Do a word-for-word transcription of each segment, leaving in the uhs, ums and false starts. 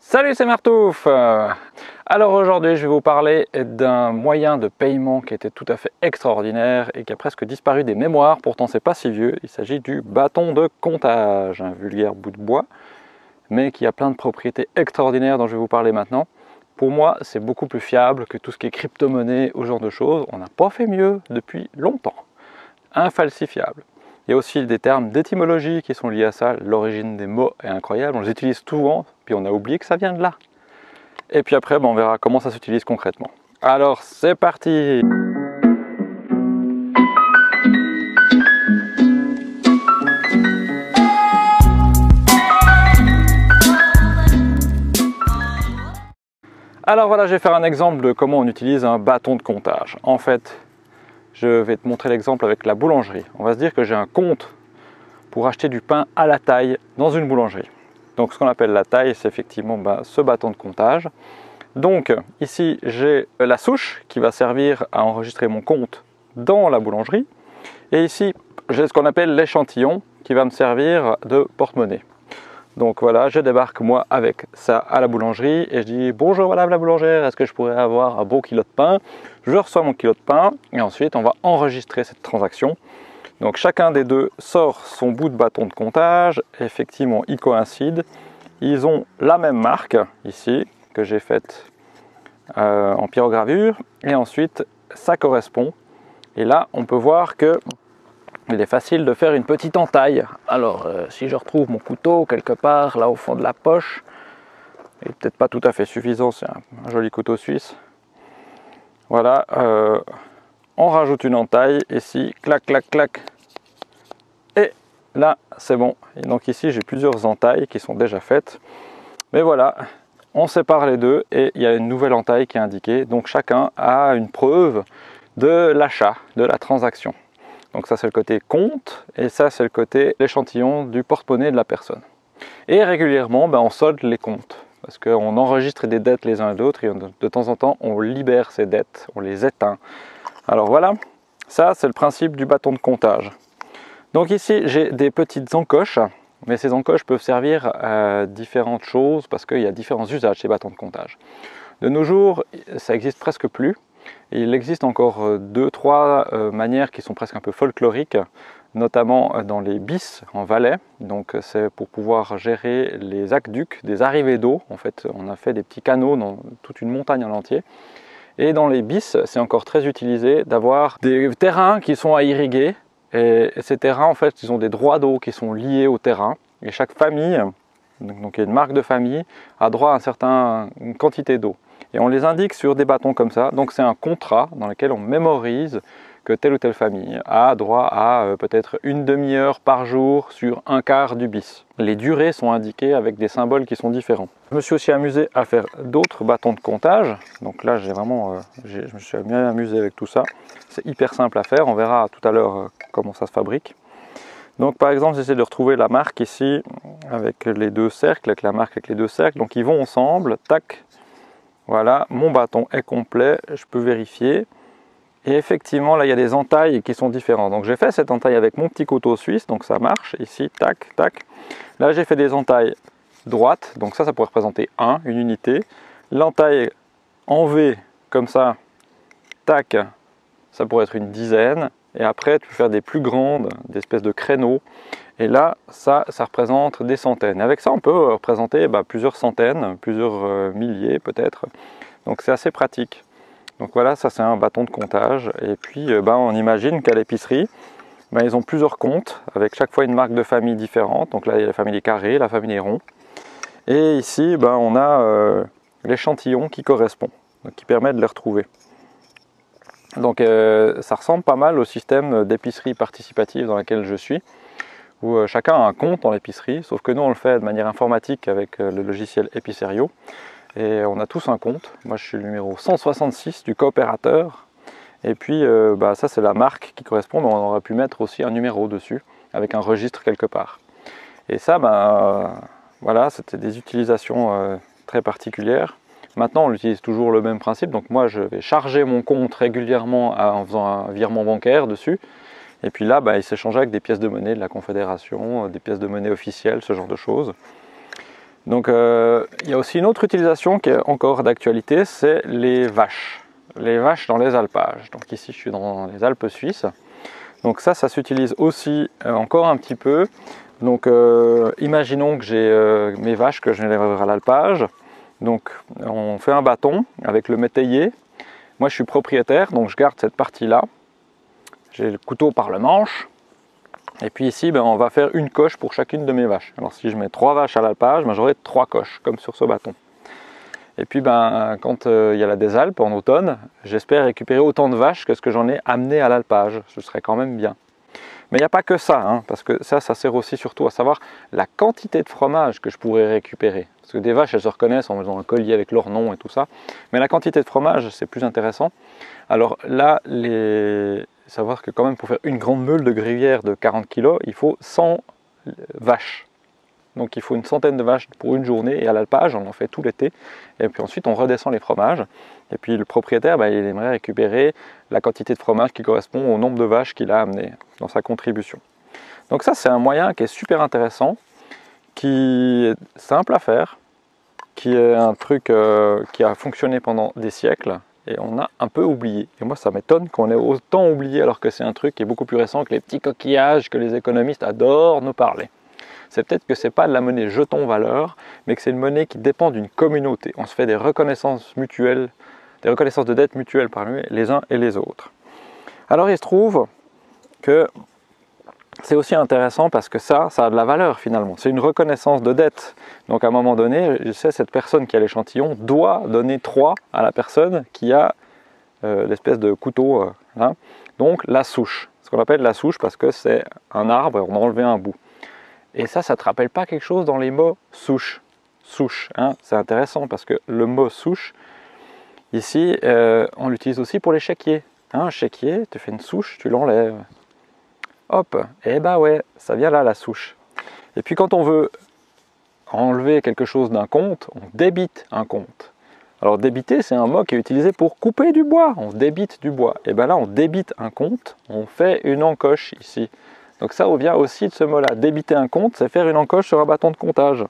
Salut, c'est Martouf. Alors aujourd'hui je vais vous parler d'un moyen de paiement qui était tout à fait extraordinaire et qui a presque disparu des mémoires, pourtant c'est pas si vieux. Il s'agit du bâton de comptage, un vulgaire bout de bois, mais qui a plein de propriétés extraordinaires dont je vais vous parler maintenant. Pour moi c'est beaucoup plus fiable que tout ce qui est crypto-monnaie ou ce genre de choses. On n'a pas fait mieux depuis longtemps. Infalsifiable. Il y a aussi des termes d'étymologie qui sont liés à ça. L'origine des mots est incroyable, on les utilise souvent, puis on a oublié que ça vient de là. Et puis après, ben, on verra comment ça s'utilise concrètement. Alors, c'est parti! Alors voilà, je vais faire un exemple de comment on utilise un bâton de comptage. En fait, je vais te montrer l'exemple avec la boulangerie. On va se dire que j'ai un compte pour acheter du pain à la taille dans une boulangerie. Donc ce qu'on appelle la taille, c'est effectivement ben, ce bâton de comptage. Donc ici, j'ai la souche qui va servir à enregistrer mon compte dans la boulangerie. Et ici, j'ai ce qu'on appelle l'échantillon qui va me servir de porte-monnaie. Donc voilà, je débarque moi avec ça à la boulangerie et je dis « Bonjour madame la boulangère, est-ce que je pourrais avoir un beau kilo de pain ?» Je reçois mon kilo de pain et ensuite on va enregistrer cette transaction. Donc chacun des deux sort son bout de bâton de comptage. Effectivement, ils coïncident. Ils ont la même marque ici que j'ai faite euh, en pyrogravure et ensuite ça correspond. Et là, on peut voir que il est facile de faire une petite entaille. Alors, euh, si je retrouve mon couteau quelque part là au fond de la poche, il n'est peut-être pas tout à fait suffisant, c'est un, un joli couteau suisse. Voilà, euh, on rajoute une entaille ici, clac, clac, clac. Et là, c'est bon. Et donc ici, j'ai plusieurs entailles qui sont déjà faites. Mais voilà, on sépare les deux et il y a une nouvelle entaille qui est indiquée. Donc chacun a une preuve de l'achat, de la transaction. Donc ça c'est le côté compte et ça c'est le côté l'échantillon du porte-monnaie de la personne. Et régulièrement ben, on solde les comptes parce qu'on enregistre des dettes les uns et l'autre et de temps en temps on libère ces dettes, on les éteint. Alors voilà, ça c'est le principe du bâton de comptage. Donc ici j'ai des petites encoches, mais ces encoches peuvent servir à différentes choses parce qu'il y a différents usages ces bâtons de comptage. De nos jours ça existe presque plus. Il existe encore deux, trois euh, manières qui sont presque un peu folkloriques, notamment dans les bis en Valais. Donc c'est pour pouvoir gérer les aqueducs, des arrivées d'eau. En fait, on a fait des petits canaux dans toute une montagne en entier. Et dans les bis, c'est encore très utilisé d'avoir des terrains qui sont à irriguer. Et ces terrains, en fait, ils ont des droits d'eau qui sont liés au terrain. Et chaque famille, donc il y a une marque de famille, a droit à un certain, une quantité d'eau. Et on les indique sur des bâtons comme ça. Donc c'est un contrat dans lequel on mémorise que telle ou telle famille a droit à euh, peut-être une demi-heure par jour sur un quart du bis. Les durées sont indiquées avec des symboles qui sont différents. Je me suis aussi amusé à faire d'autres bâtons de comptage. Donc là j'ai vraiment, euh, j'ai, je me suis bien amusé avec tout ça. C'est hyper simple à faire. On verra tout à l'heure euh, comment ça se fabrique. Donc par exemple j'essaie de retrouver la marque ici avec les deux cercles, avec la marque avec les deux cercles. Donc ils vont ensemble, tac. Voilà, mon bâton est complet, je peux vérifier. Et effectivement, là, il y a des entailles qui sont différentes. Donc, j'ai fait cette entaille avec mon petit couteau suisse, donc ça marche. Ici, tac, tac. Là, j'ai fait des entailles droites, donc ça, ça pourrait représenter un, une unité. L'entaille en V, comme ça, tac, ça pourrait être une dizaine. Et après, tu peux faire des plus grandes, des espèces de créneaux. Et là, ça, ça représente des centaines. Avec ça, on peut représenter bah, plusieurs centaines, plusieurs euh, milliers peut-être. Donc c'est assez pratique. Donc voilà, ça c'est un bâton de comptage. Et puis, euh, bah, on imagine qu'à l'épicerie, bah, ils ont plusieurs comptes, avec chaque fois une marque de famille différente. Donc là, il y a la famille des carrés, la famille des ronds. Et ici, bah, on a euh, l'échantillon qui correspond, donc qui permet de les retrouver. Donc euh, ça ressemble pas mal au système d'épicerie participative dans laquelle je suis, où euh, chacun a un compte dans l'épicerie, sauf que nous on le fait de manière informatique avec euh, le logiciel Epicerio, et on a tous un compte. Moi je suis le numéro cent soixante-six du coopérateur, et puis euh, bah, ça c'est la marque qui correspond, mais on aurait pu mettre aussi un numéro dessus, avec un registre quelque part. Et ça, bah, euh, voilà, c'était des utilisations euh, très particulières. Maintenant, on utilise toujours le même principe. Donc moi, je vais charger mon compte régulièrement en faisant un virement bancaire dessus. Et puis là, bah, il s'échange avec des pièces de monnaie de la Confédération, des pièces de monnaie officielles, ce genre de choses. Donc euh, il y a aussi une autre utilisation qui est encore d'actualité, c'est les vaches. Les vaches dans les alpages. Donc ici je suis dans les Alpes suisses. Donc ça, ça s'utilise aussi euh, encore un petit peu. Donc euh, imaginons que j'ai euh, mes vaches que je vais livrer à l'alpage. Donc on fait un bâton avec le métayer. Moi je suis propriétaire, donc je garde cette partie-là. J'ai le couteau par le manche. Et puis ici, ben, on va faire une coche pour chacune de mes vaches. Alors si je mets trois vaches à l'alpage, ben, j'aurai trois coches, comme sur ce bâton. Et puis ben, quand euh, il y a la des Alpes en automne, j'espère récupérer autant de vaches que ce que j'en ai amené à l'alpage. Ce serait quand même bien. Mais il n'y a pas que ça, hein, parce que ça, ça sert aussi surtout à savoir la quantité de fromage que je pourrais récupérer. Parce que des vaches, elles se reconnaissent en faisant un collier avec leur nom et tout ça. Mais la quantité de fromage, c'est plus intéressant. Alors là, les... savoir que quand même pour faire une grande meule de gruyère de quarante kilos, il faut cent vaches. Donc il faut une centaine de vaches pour une journée, et à l'alpage, on en fait tout l'été. Et puis ensuite, on redescend les fromages. Et puis le propriétaire, ben, il aimerait récupérer la quantité de fromage qui correspond au nombre de vaches qu'il a amené dans sa contribution. Donc ça, c'est un moyen qui est super intéressant, qui est simple à faire, qui est un truc euh, qui a fonctionné pendant des siècles, et on a un peu oublié. Et moi, ça m'étonne qu'on ait autant oublié, alors que c'est un truc qui est beaucoup plus récent que les petits coquillages que les économistes adorent nous parler. C'est peut-être que ce n'est pas de la monnaie jeton valeur, mais que c'est une monnaie qui dépend d'une communauté. On se fait des reconnaissances mutuelles, des reconnaissances de dettes mutuelles parmi les uns et les autres. Alors il se trouve que c'est aussi intéressant parce que ça, ça a de la valeur finalement. C'est une reconnaissance de dette. Donc à un moment donné, je sais, cette personne qui a l'échantillon doit donner trois à la personne qui a euh, l'espèce de couteau. Euh, hein. Donc la souche, ce qu'on appelle la souche parce que c'est un arbre et on a enlevé un bout. Et ça, ça ne te rappelle pas quelque chose dans les mots souche? Souche, hein, c'est intéressant parce que le mot souche, ici, euh, on l'utilise aussi pour les chéquiers. Hein, un chéquier, tu fais une souche, tu l'enlèves. Hop, et bah ouais, ça vient là la souche. Et puis quand on veut enlever quelque chose d'un compte, on débite un compte. Alors débiter, c'est un mot qui est utilisé pour couper du bois, on débite du bois. Et bien là, on débite un compte, on fait une encoche ici. Donc ça vient aussi de ce mot-là. Débiter un compte, c'est faire une encoche sur un bâton de comptage.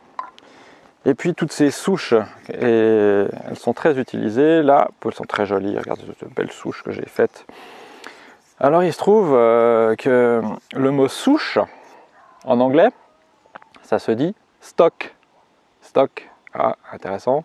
Et puis toutes ces souches, et elles sont très utilisées. Là, elles sont très jolies. Regardez cette belle souche que j'ai faite. Alors il se trouve euh, que le mot souche, en anglais, ça se dit stock. Stock, ah, intéressant.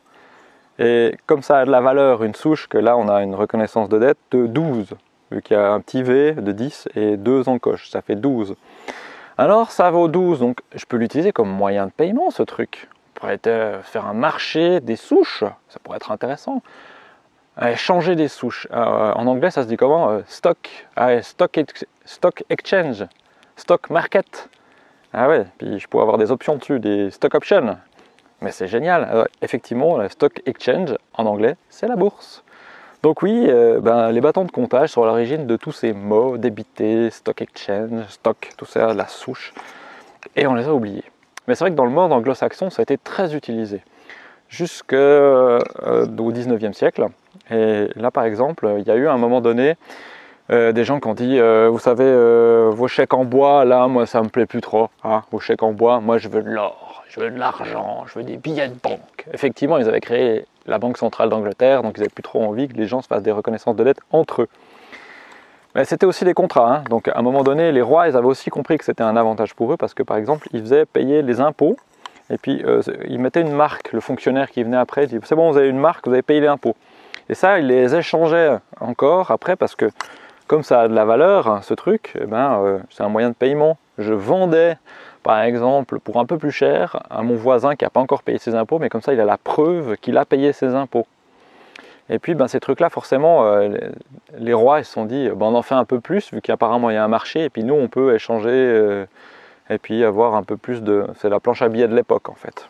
Et comme ça a de la valeur, une souche, que là on a une reconnaissance de dette de douze. Vu qu'il y a un petit V de dix et deux encoches, ça fait douze. Alors ça vaut douze, donc je peux l'utiliser comme moyen de paiement ce truc. On pourrait être, faire un marché des souches, ça pourrait être intéressant. Euh, changer des souches, euh, en anglais ça se dit comment? euh, Stock, ah, stock, stock exchange, stock market. Ah ouais, puis je pourrais avoir des options dessus, des stock options. Mais c'est génial. Alors, effectivement, la stock exchange en anglais, c'est la bourse. Donc oui, euh, ben, les bâtons de comptage sont à l'origine de tous ces mots, débité, stock exchange, stock, tout ça, la souche, et on les a oubliés. Mais c'est vrai que dans le monde anglo-saxon, ça a été très utilisé, jusqu'au euh, dix-neuvième siècle. Et là, par exemple, il y a eu à un moment donné euh, des gens qui ont dit, euh, vous savez, euh, vos chèques en bois, là, moi, ça me plaît plus trop. Hein, vos chèques en bois, moi, je veux de l'or, je veux de l'argent, je veux des billets de banque. Effectivement, ils avaient créé la Banque centrale d'Angleterre, donc ils n'avaient plus trop envie que les gens se fassent des reconnaissances de dette entre eux. Mais c'était aussi des contrats, hein. Donc à un moment donné, les rois, ils avaient aussi compris que c'était un avantage pour eux, parce que par exemple, ils faisaient payer les impôts, et puis euh, ils mettaient une marque, le fonctionnaire qui venait après, il dit, c'est bon, vous avez une marque, vous avez payé les impôts. Et ça, ils les échangeaient encore après, parce que comme ça a de la valeur, ce truc, eh ben, euh, c'est un moyen de paiement. Je vendais, par exemple, pour un peu plus cher, à mon voisin qui n'a pas encore payé ses impôts, mais comme ça, il a la preuve qu'il a payé ses impôts. Et puis, ben, ces trucs-là, forcément, euh, les, les rois, ils se sont dit, ben, on en fait un peu plus, vu qu'apparemment, il y a un marché, et puis nous, on peut échanger, euh, et puis avoir un peu plus de... C'est la planche à billets de l'époque, en fait.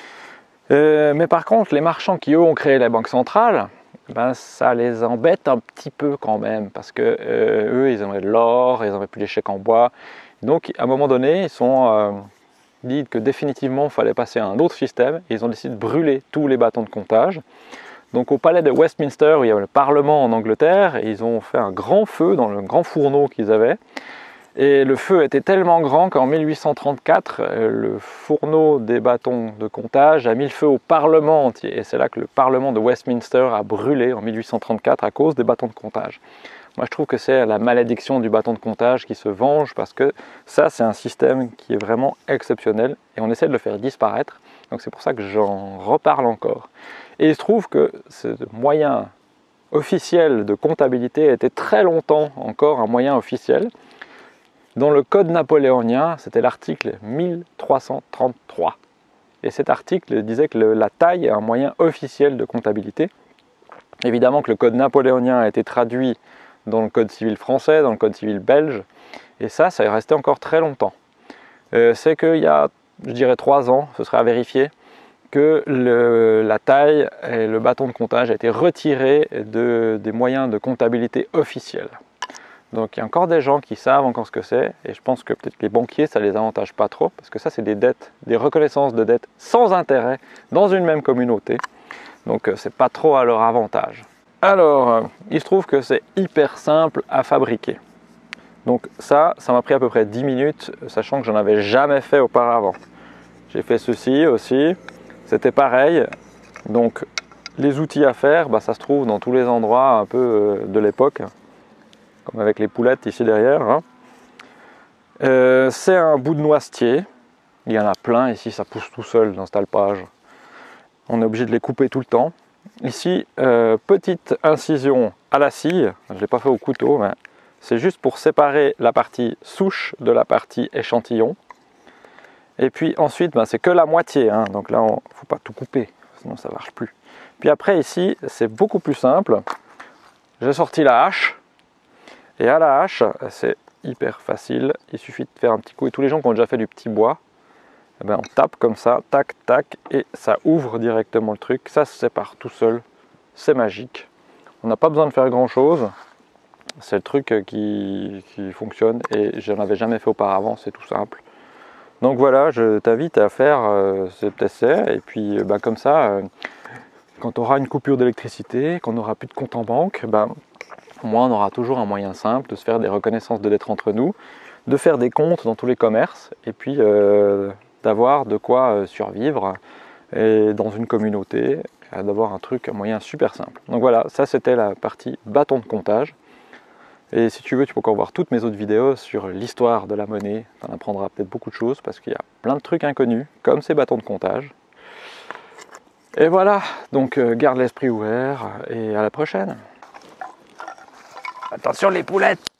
Euh, mais par contre, les marchands qui, eux, ont créé la banque centrale, ben, ça les embête un petit peu quand même, parce que euh, eux, ils aimeraient de l'or, ils n'aimeraient plus les chèques en bois. Donc, à un moment donné, ils sont euh, dit que définitivement, il fallait passer à un autre système, et ils ont décidé de brûler tous les bâtons de comptage. Donc, au palais de Westminster, où il y avait le Parlement en Angleterre, et ils ont fait un grand feu dans le grand fourneau qu'ils avaient. Et le feu était tellement grand qu'en mille huit cent trente-quatre, le fourneau des bâtons de comptage a mis le feu au Parlement entier. Et c'est là que le Parlement de Westminster a brûlé en mille huit cent trente-quatre à cause des bâtons de comptage. Moi je trouve que c'est la malédiction du bâton de comptage qui se venge, parce que ça c'est un système qui est vraiment exceptionnel et on essaie de le faire disparaître. Donc c'est pour ça que j'en reparle encore. Et il se trouve que ce moyen officiel de comptabilité était très longtemps encore un moyen officiel. Dans le code napoléonien, c'était l'article mille trois cent trente-trois. Et cet article disait que le, la taille est un moyen officiel de comptabilité. Évidemment que le code napoléonien a été traduit dans le code civil français, dans le code civil belge, et ça, ça est resté encore très longtemps. Euh, c'est qu'il y a, je dirais, trois ans, ce serait à vérifier, que le, la taille et le bâton de comptage a été retiré de, des moyens de comptabilité officiels. Donc il y a encore des gens qui savent encore ce que c'est, et je pense que peut-être les banquiers, ça les avantage pas trop, parce que ça c'est des dettes, des reconnaissances de dettes sans intérêt dans une même communauté, donc c'est pas trop à leur avantage. Alors, il se trouve que c'est hyper simple à fabriquer. Donc ça, ça m'a pris à peu près dix minutes, sachant que j'en avais jamais fait auparavant. J'ai fait ceci aussi, c'était pareil, donc les outils à faire, bah, ça se trouve dans tous les endroits un peu de l'époque, comme avec les poulettes ici derrière. Hein. Euh, c'est un bout de noisetier, il y en a plein ici, ça pousse tout seul dans cet alpage. On est obligé de les couper tout le temps. Ici, euh, petite incision à la scie, je ne l'ai pas fait au couteau, mais c'est juste pour séparer la partie souche de la partie échantillon. Et puis ensuite, ben, c'est que la moitié, hein. Donc là, il ne faut pas tout couper, sinon ça ne marche plus. Puis après ici, c'est beaucoup plus simple. J'ai sorti la hache. Et à la hache, c'est hyper facile, il suffit de faire un petit coup. Et tous les gens qui ont déjà fait du petit bois, eh ben on tape comme ça, tac, tac, et ça ouvre directement le truc. Ça se sépare tout seul, c'est magique. On n'a pas besoin de faire grand chose, c'est le truc qui, qui fonctionne et je n'en avais jamais fait auparavant, c'est tout simple. Donc voilà, je t'invite à faire euh, cet essai, et puis ben, comme ça, euh, quand on aura une coupure d'électricité, qu'on n'aura plus de compte en banque, ben, au moins on aura toujours un moyen simple de se faire des reconnaissances de dettes entre nous, de faire des comptes dans tous les commerces, et puis euh, d'avoir de quoi euh, survivre et dans une communauté, d'avoir un truc, un moyen super simple. Donc voilà, ça c'était la partie bâton de comptage. Et si tu veux, tu peux encore voir toutes mes autres vidéos sur l'histoire de la monnaie, tu en apprendras peut-être beaucoup de choses, parce qu'il y a plein de trucs inconnus, comme ces bâtons de comptage. Et voilà, donc euh, garde l'esprit ouvert, et à la prochaine. Attention les poulettes!